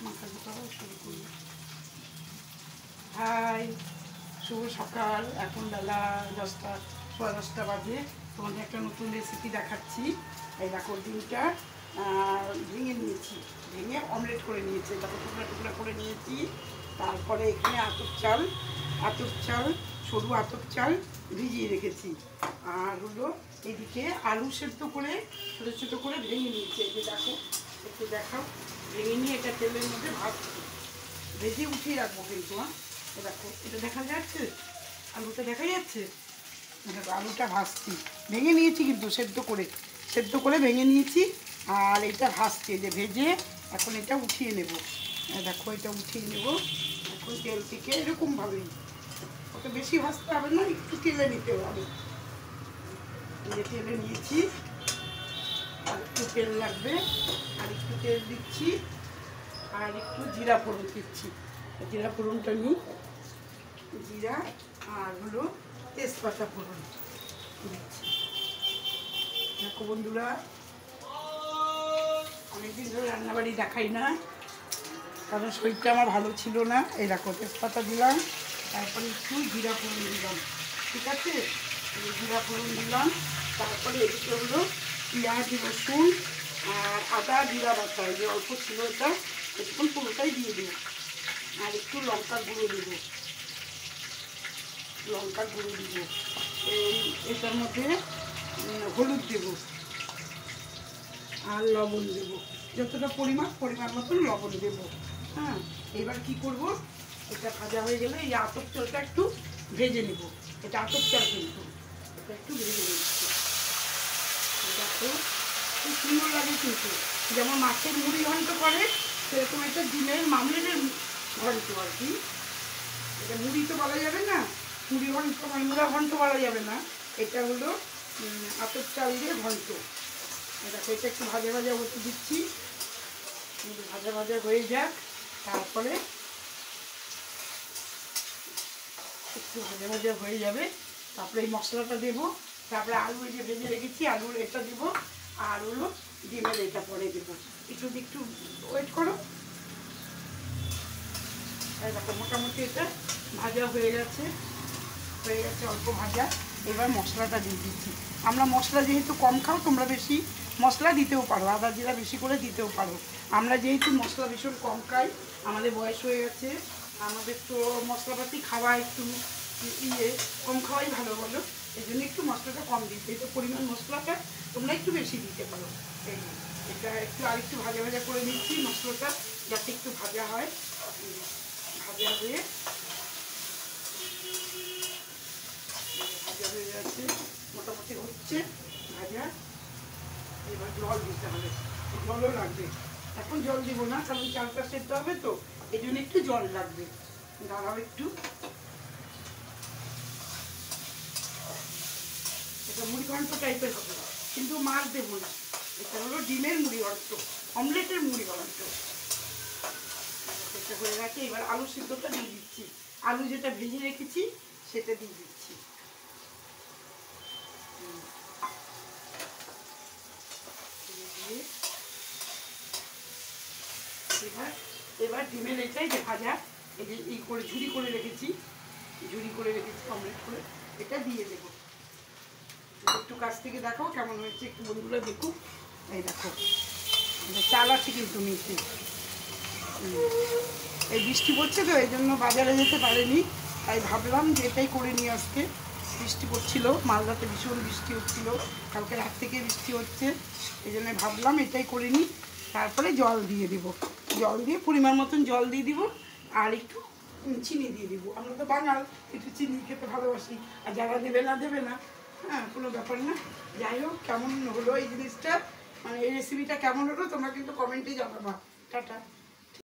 মাখাতে পারা শুরু করি। হাই, শুভ সকাল। এখন বেলা 10টা, 10:15 বাজে। তোমাদের একটা নতুন রেসিপি দেখাচ্ছি। এই দেখো, ডিমটা ভেঙে নিয়েছি, ভেঙে অমলেট করে নিয়েছি, দেখো টুকরা টুকরা করে নিয়েছি। তারপরে এখানে আতপ চাল, সরু আতপ চাল ভিজিয়ে রেখেছি। আর হলো এদিকে আলু সেদ্ধ করে ছোটো ছোটো করে ভেঙে নিয়েছি। এই যে দেখো, একটু দেখাও, ভেঙে নিয়ে এটা তেলের মধ্যে ভাজছি, ভেজে উঠিয়ে রাখবো কিন্তু। দেখো, এটা দেখা যাচ্ছে, আলুটা দেখা যাচ্ছে। দেখো, আলুটা ভাজছি, ভেঙে নিয়েছি কিন্তু সেদ্ধ করে ভেঙে নিয়েছি। আর এটা ভাজছি, যে ভেজে এখন এটা উঠিয়ে নেব। দেখো, এটা উঠিয়ে নেব এখন তেল থেকে, এরকমভাবেই। ওটা বেশি ভাজতে হবে না, একটু তেলে নিতে হবে। যে তেলে নিয়েছি, আর একটু তেল লাগবে, আর একটু তেল দিচ্ছি, আর একটু জিরা ফোড়ন দিচ্ছি। জিরা ফোড়নটা নিই, জিরা আর হলো তেজপাতা ফোড়ন দিচ্ছি। দেখো বন্ধুরা, অনেকদিন ধরে রান্নাবাড়ি দেখাই না, কারণ শরীরটা আমার ভালো ছিল না। এই দেখো, তেজপাতা দিলাম, তারপরে একটু জিরা ফোড়ন দিলাম, ঠিক আছে। জিরা ফোড়ন দিলাম, তারপরে এদিকে হলো পেঁয়াজ, রসুন আর আদা জিরা বাটা, যে অল্প ছিল এটা, একটু পুরোটাই দিয়ে দেবো। আর একটু লঙ্কার গুঁড়ো দেবো, এটার মধ্যে হলুদ দেব আর লবণ দেব, যতটা পরিমাণ মতন লবণ দেব। হ্যাঁ, এবার কি করব, এটা ভাজা হয়ে গেলে এই আতপ চালটা একটু ভেজে নেব। এটা আতপ চাল কিন্তু, এটা একটু ভেজে নিচ্ছি। দেখো, খুব সুন্দর লাগে কিন্তু, যেমন মাছের মুড়ি ঘন্ট করে সেরকম একটা ডিমের মামলেটের ঘন্ট আর কি। এটা মুড়ি তো বলা যাবে না, মুড়ি ঘন্ট মানে মুড়া ঘন্ট বলা যাবে না, এটা হলো আতপ চাল দিয়ে ঘন্ট। দেখো, এটা একটু ভাজা ভাজা হতে দিচ্ছি, ভাজা ভাজা হয়ে যাক। তারপরে একটু ভাজা ভাজা হয়ে যাবে, তারপরে এই মশলাটা দেবো, তারপরে আলু যে ভেজে রেখেছি আলুর এটা দেবো, আর হলো ডিমের এটা পরে দেবো। একটু ওয়েট করো। দেখো, মোটামুটি এটা ভাজা হয়ে গেছে, অল্প ভাজা। এবার মশলাটা দিয়ে দিচ্ছি। আমরা মশলা যেহেতু কম খাও, তোমরা বেশি মশলা দিতেও পারো, আদা জিরা বেশি করে দিতেও পারো। আমরা যেহেতু মশলা ভীষণ কম খাই, আমাদের বয়স হয়ে গেছে, আমাদের তো মশলাপাতি খাওয়া একটু কম খাওয়াই ভালো বলো, এই জন্য একটু মশলাটা কম দিতে। এই তো পরিমাণ মশলাটা তোমরা একটু বেশি দিতে পারো। এটা একটু আরেকটু ভাজা ভাজা করে নিচ্ছি মশলাটা, যাতে একটু ভাজা হয়। ভাজা হয়ে গেছে, মোটামুটি হচ্ছে ভাজা। এবার জল দিতে হবে, জলও লাগবে। এখন জল দিব না, কারণ চালটা সেদ্ধ হবে তো, এই জন্য একটু জল লাগবে। দাঁড়াও একটু, এটা মুড়ি ঘন্ট টাইপের হবে, কিন্তু মাছ দেবো না। এটা হলো ডিমের মুড়ি ঘন্ট, অমলেটের মুড়ি ঘন্ট। এটা হয়ে গেছে, এবার আলু সিদ্ধটা দিয়ে দিচ্ছি, আলু যেটা ভেজে রেখেছি সেটা দিয়ে দিচ্ছি। এবার ডিমের এটাই যে ভাজা, এই যে ঝুড়ি করে রেখেছি অমলেট করে, এটা দিয়ে দেবো। একটু কাছ থেকে দেখো কেমন হয়েছে, একটু বন্ধুরা দেখুক। এই দেখো, চাল আছে কিন্তু নিচে। এই বৃষ্টি পড়ছে তো, এই জন্য বাজারে যেতে পারেনি, তাই ভাবলাম যে এটাই করে নিয়ে আজকে। বৃষ্টি পড়ছিল, মালদাতে ভীষণ বৃষ্টি হচ্ছিল, কালকে রাত থেকে বৃষ্টি হচ্ছে, এই জন্য ভাবলাম এটাই করে নিই। তারপরে জল দিয়ে দিব, জল দিয়ে পরিমাণ মতন জল দিয়ে দিব, আর একটু চিনি দিয়ে দিব। আমরা তো বাঙাল, একটু চিনি খেতে ভালোবাসি, আর যারা দেবে না, হ্যাঁ, কোনো ব্যাপার না। যাই হোক, কেমন হলো এই জিনিসটা, মানে এই রেসিপিটা কেমন হলো তোমরা কিন্তু কমেন্টে জানাবা। টাটা।